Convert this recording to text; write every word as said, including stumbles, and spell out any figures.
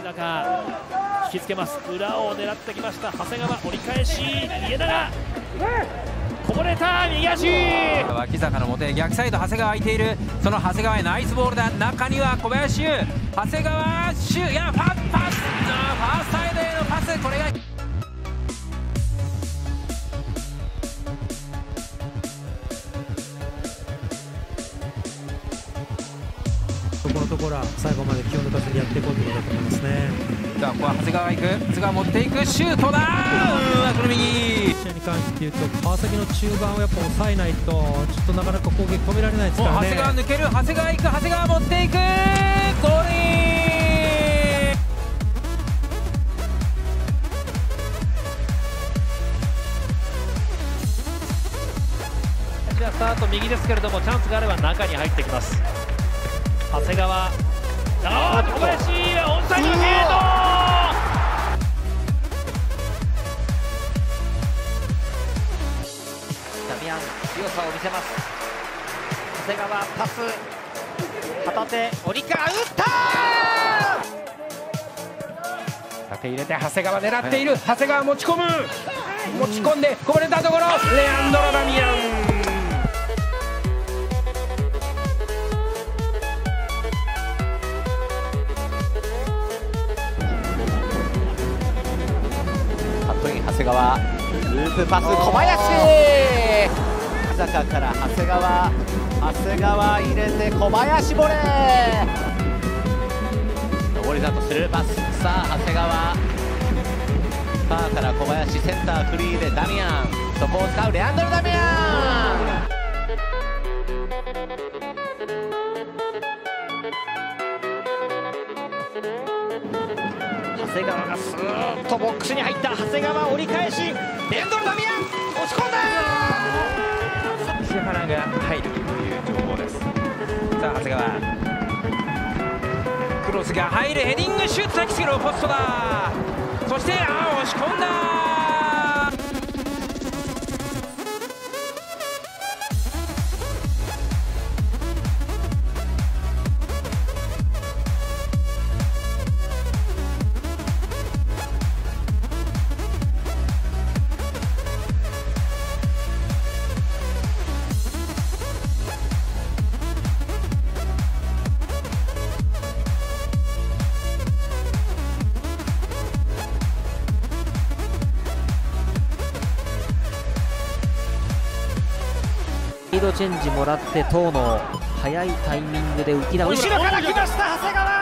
中引きつけます。裏を狙ってきました長谷川、折り返し家永こぼれた右足、 脇坂のもとへ逆サイド長谷川空いている。その長谷川へナイスボールだ。中には小林優、長谷川シュいやファパス、ファーストサイドへのパス、これがここのところは最後まで気を抜かずにやっていこうということだと思いますね。 さあここは長谷川が行く、長谷川持っていくシュートだー、この右試合に関して言うと川崎の中盤をやっぱ抑えないとちょっとなかなか攻撃止められないですからね。 長谷川抜ける、長谷川行く、長谷川持っていく、ゴールイン。 じゃあスタート右ですけれどもチャンスがあれば中に入ってきます。長谷川、あー小林オンサイドゲート、ダミアン強さを見せます。長谷川パス片手折り返打ったー、 縦入れて長谷川狙っている、はい、長谷川持ち込む、持ち込んでこぼれたところレアンドロ・ダミアン、 長谷川ループパス小林、坂から長谷川、長谷川入れて小林ボレー、上りだとするパス、さあ長谷川、ファーから小林、センターフリーでダミアン、そこを使うレアンドロ・ダミアン、 長谷川がスーッとボックスに入った。長谷川折り返しレンドル・ダミアン押し込んだー、 石原が入るという情報です。さあ長谷川クロスが入る、ヘディングシュート、タキスケロポストだ、そしてあー押し込んだー。 スピードチェンジもらって遠野、早いタイミングで浮きだ、後ろから来ました長谷川。